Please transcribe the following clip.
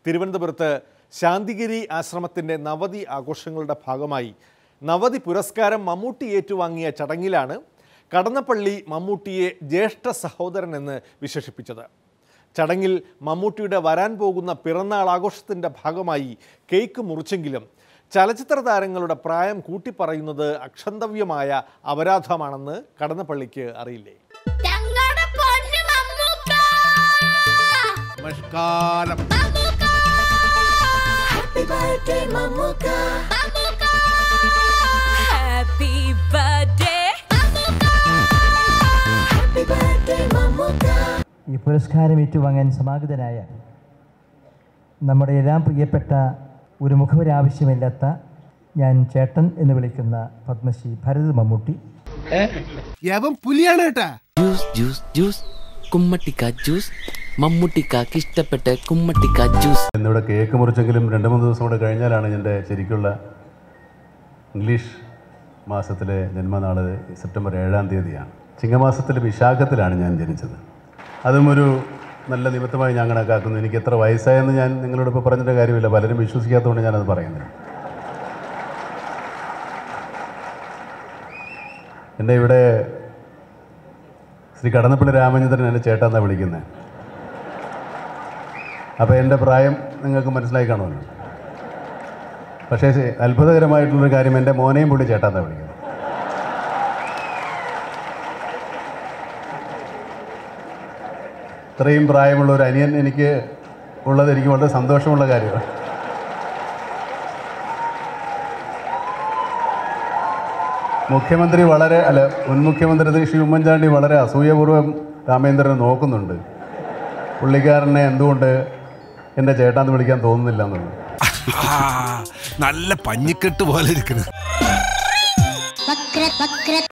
തിരുവനന്തപുരത്ത് ശാന്തിഗിരി ആശ്രമത്തിൻ്റെ നവതി ആഘോഷങ്ങളുടെ ഭാഗമായി നവതി പുരസ്കാരം മമ്മൂട്ടി ഏറ്റുവാങ്ങിയ ചടങ്ങിലാണ് കടന്നപ്പള്ളി മമ്മൂട്ടിയെ ജ്യേഷ്ഠ സഹോദരൻ എന്ന് വിശേഷിപ്പിച്ചത്. ചടങ്ങിൽ മമ്മൂട്ടിയുടെ വരാൻ പോകുന്ന പിറന്നാൾ ആഘോഷത്തിൻ്റെ ഭാഗമായി കേക്ക് മുറിച്ചെങ്കിലും ചലച്ചിത്ര താരങ്ങളുടെ പ്രായം കൂട്ടിപ്പറയുന്നത് അക്ഷന്തവ്യമായ അപരാധമാണെന്ന് കടന്നപ്പള്ളിക്ക് അറിയില്ലേ? നമസ്കാരം. ഈ പുരസ്കാരം ഏറ്റുവാങ്ങാൻ സമാഗതനായ നമ്മുടെ എല്ലാം പ്രിയപ്പെട്ട ഒരു മുഖവരാവശ്യമില്ലാത്ത ഞാൻ ചേട്ടൻ എന്ന് വിളിക്കുന്ന പത്മശ്രീ ഭരത് മമ്മൂട്ടി. പുലിയാണ് കേട്ടാ. കുമ്മട്ടിക്ക ജ്യൂസ്, മമ്മൂട്ടിക്കാക്ക് ഇഷ്ടപ്പെട്ട കുമ്മട്ടിക്ക ജ്യൂസ്. എന്നിവിടെ കേക്ക് മുറിച്ചെങ്കിലും 2-3 ദിവസം കൂടെ കഴിഞ്ഞാലാണ് എൻ്റെ ശരിക്കുള്ള ഇംഗ്ലീഷ് മാസത്തിലെ ജന്മനാൾ സെപ്റ്റംബർ 7-ാം തീയതിയാണ്. ചിങ്ങമാസത്തിലെ വിശാഖത്തിലാണ് ഞാൻ ജനിച്ചത്. അതും ഒരു നല്ല നിമിത്തമായി ഞാൻ കണക്കാക്കുന്നു. എനിക്ക് എത്ര വയസ്സായെന്ന് ഞാൻ നിങ്ങളോട് ഇപ്പോൾ പറഞ്ഞിട്ട് കാര്യമില്ല, പലരും വിശ്വസിക്കാത്തതുകൊണ്ട് ഞാനത് പറയുന്നില്ല. എൻ്റെ ഇവിടെ ശ്രീ കടന്നപ്പള്ളി രാമചന്ദ്രൻ എന്നെ ചേട്ടാന്നാണ് വിളിക്കുന്നത്. അപ്പോൾ എൻ്റെ പ്രായം നിങ്ങൾക്ക് മനസ്സിലായി കാണുമല്ലോ. പക്ഷേ അത്ഭുതകരമായിട്ടുള്ളൊരു കാര്യം, എൻ്റെ മോനെയും പുള്ളി ചേട്ടാന്നാണ് വിളിക്കുന്നത്. ഇത്രയും പ്രായമുള്ള ഒരു അനിയൻ എനിക്ക് ഉള്ളത് എനിക്ക് വളരെ സന്തോഷമുള്ള കാര്യമാണ്. മുഖ്യമന്ത്രി മുൻ മുഖ്യമന്ത്രി ശ്രീ ഉമ്മൻചാണ്ടി വളരെ അസൂയപൂർവ്വം രാമേന്ദ്രനെ നോക്കുന്നുണ്ട്. പുള്ളിക്കാരനെ എന്തുകൊണ്ട് എൻ്റെ ചേട്ടാന്ന് വിളിക്കാൻ തോന്നുന്നില്ല എന്നുള്ളത്. നല്ല പഞ്ഞിക്കെട്ട് പോലെ ഇരിക്കുന്നു.